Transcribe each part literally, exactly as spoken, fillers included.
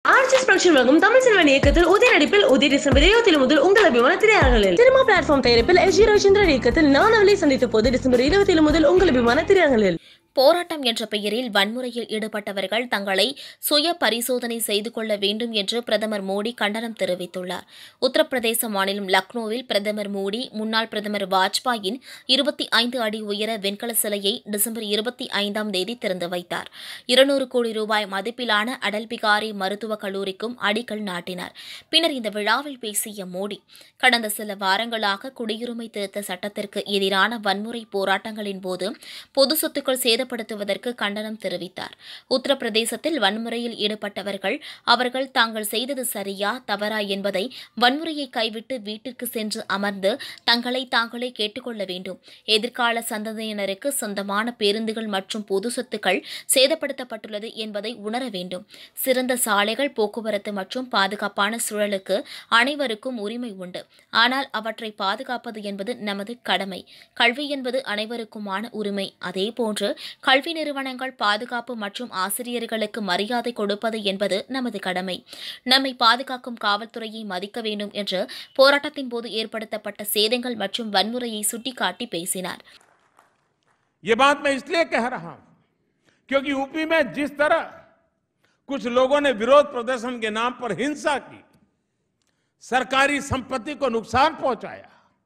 RGS production வழங்கும் Tamil cinema இயக்கத்தில் உதய நடிப்பில் உதய டிசம்பர் இருபத்தி ஏழு முதல் உங்கள் அபிமான திரையரங்குகளில். சினிமா பிளாட்ஃபார்ம் தயாரிப்பில் எஸ் ஜி ரவிச்சந்திரன் இயக்கத்தில் நான் அவளை சந்தித்த போது டிசம்பர் இருபத்தி ஏழு முதல் உங்கள் அபிமான திரையரங்குகளில். போராட்டம் என்ற பெயரில் வன்முறையில் ஈடுபட்டவர்கள் தங்களை சுய பரிசோதனை செய்து கொள்ள வேண்டும் என்று பிரதமர் மோடி கண்டனம் தெரிவித்துள்ளார். உத்தரப்பிரதேச மாநிலம் லக்னோவில் பிரதமர் மோடி முன்னாள் பிரதமர் வாஜ்பாயின் இருபத்தி ஐந்து அடி உயர வெண்கல சிலையை டிசம்பர் இருபத்தி ஐந்தாம் தேதி திறந்து வைத்தார். இருநூறு கோடி ரூபாய் மதிப்பிலான அடல் பிகாரி மருத்துவக் கல்லூரிக்கும் அடிக்கல் நாட்டினார். பின்னர் இந்த விழாவில் பேசிய மோடி, கடந்த சில வாரங்களாக குடியுரிமை திருத்த சட்டத்திற்கு எதிரான வன்முறை போராட்டங்களின் போது பொது சொத்துக்கள் சேதப்படுத்துவதற்கு கண்டனம் தெரிவித்தார். உத்தரப்பிரதேசத்தில் வன்முறையில் ஈடுபட்டவர்கள் அவர்கள் தாங்கள் செய்தது சரியா தவறா என்பதை வன்முறையை கைவிட்டு வீட்டிற்கு சென்று அமர்ந்து தங்களை தாங்களே கேட்டுக்கொள்ள வேண்டும். எதிர்கால சந்ததியினருக்கு சொந்தமான பேருந்துகள் மற்றும் பொது சொத்துக்கள் சேதப்படுத்தப்பட்டுள்ளது என்பதை உணர வேண்டும். சிறந்த சாலைகள், போக்குவரத்து மற்றும் பாதுகாப்பான சூழலுக்கு அனைவருக்கும் உரிமை உண்டு. ஆனால் அவற்றை பாதுகாப்பது என்பது நமது கடமை. கல்வி என்பது அனைவருக்குமான உரிமை. அதேபோன்று கல்வி நிறுவனங்கள், பாதுகாப்பு மற்றும் ஆசிரியர்களுக்கு மரியாதை கொடுப்பது என்பது நமது கடமை. நம்மை பாதுகாக்கும் காவல்துறையை மதிக்க வேண்டும் என்று போராட்டத்தின் போது ஏற்படுத்தப்பட்ட சேதங்கள் மற்றும் வன்முறையை சுட்டிக்காட்டி பேசினார். ये बात मैं इसलिए कह रहा हूं क्योंकि यूपी में जिस तरह कुछ लोगों ने विरोध प्रदर्शन के नाम पर हिंसा की, सरकारी संपत्ति को नुकसान पहुंचाया,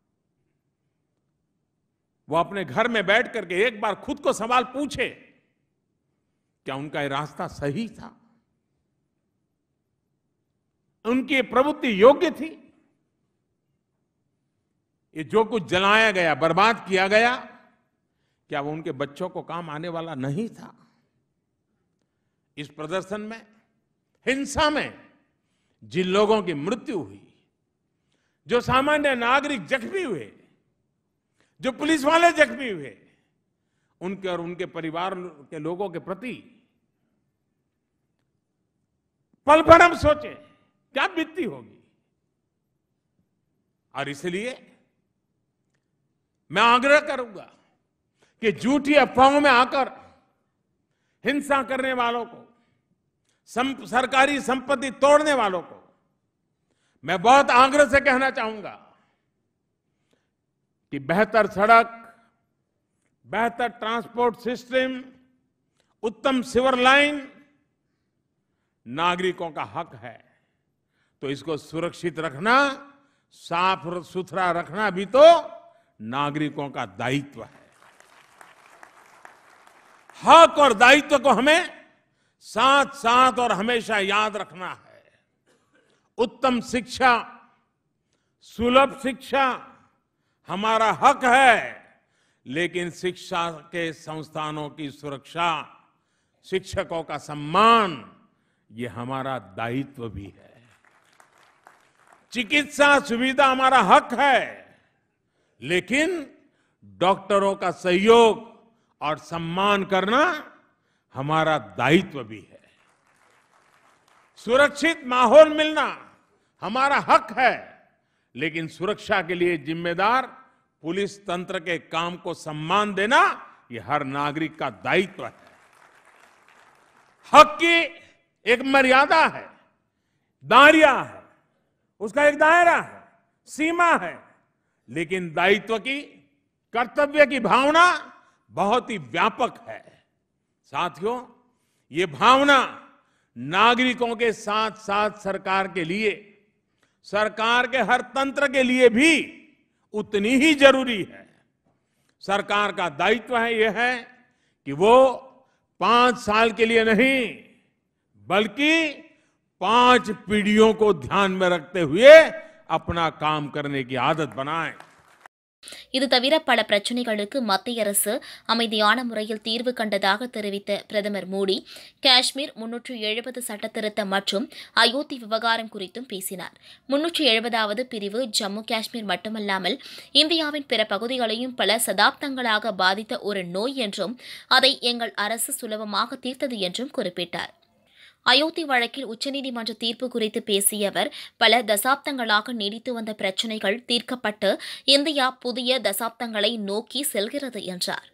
वो अपने घर में बैठ करके एक बार खुद को सवाल पूछे, क्या उनका ये रास्ता सही था? उनकी प्रवृत्ति योग्य थी? ये जो कुछ जलाया गया, बर्बाद किया गया, क्या वो उनके बच्चों को काम आने वाला नहीं था? इस प्रदर्शन में, हिंसा में जिन लोगों की मृत्यु हुई, जो सामान्य नागरिक जख्मी हुए, जो पुलिस वाले जख्मी हुए, उनके और उनके परिवार के लोगों के प्रति पल भर हम सोचे क्या बीतती होगी. और इसलिए मैं आग्रह करूंगा कि झूठी अफवाहों में आकर हिंसा करने वालों को, सम, सरकारी संपत्ति तोड़ने वालों को मैं बहुत आग्रह से कहना चाहूंगा कि बेहतर सड़क, बेहतर ट्रांसपोर्ट सिस्टम, उत्तम सीवर लाइन नागरिकों का हक है. तो इसको सुरक्षित रखना, साफ सुथरा रखना भी तो नागरिकों का दायित्व है. हक और दायित्व को हमें साथ साथ और हमेशा याद रखना है. उत्तम शिक्षा, सुलभ शिक्षा हमारा हक है, लेकिन शिक्षा के संस्थानों की सुरक्षा, शिक्षकों का सम्मान, ये हमारा दायित्व भी है. चिकित्सा सुविधा हमारा हक है, लेकिन डॉक्टरों का सहयोग और सम्मान करना हमारा दायित्व भी है. सुरक्षित माहौल मिलना हमारा हक है, लेकिन सुरक्षा के लिए जिम्मेदार पुलिस तंत्र के काम को सम्मान देना ये हर नागरिक का दायित्व है. हक की एक मर्यादा है, दायरा है, उसका एक दायरा है, सीमा है, लेकिन दायित्व की, कर्तव्य की भावना बहुत ही व्यापक है. साथियों, ये भावना नागरिकों के साथ साथ सरकार के लिए, सरकार के हर तंत्र के लिए भी उतनी ही जरूरी है. सरकार का दायित्व है यह है कि वो पांच साल के लिए नहीं, बल्कि पांच पीढ़ियों को ध्यान में रखते हुए अपना काम करने की आदत बनाए. இது தவிர பல பிரச்சினைகளுக்கு மத்திய அரசு அமைதியான முறையில் தீர்வு கண்டதாக தெரிவித்த பிரதமர் மோடி, காஷ்மீர் முன்னூற்று எழுபது சட்டத்திருத்தம் மற்றும் அயோத்தி விவகாரம் குறித்தும் பேசினார். முன்னூற்று எழுபதாவது பிரிவு ஜம்மு காஷ்மீர் மட்டுமல்லாமல் இந்தியாவின் பிற பகுதிகளையும் பல சதாப்தங்களாக பாதித்த ஒரு நோய் என்றும் அதை எங்கள் அரசு சுலபமாக தீர்த்தது என்றும் குறிப்பிட்டார். அயோத்தி வழக்கில் உச்சநீதிமன்ற தீர்ப்பு குறித்து பேசிய அவர், பல தசாப்தங்களாக நீடித்து வந்த பிரச்சினைகள் தீர்க்கப்பட்டு இந்தியா புதிய தசாப்தங்களை நோக்கி செல்கிறது என்றார்.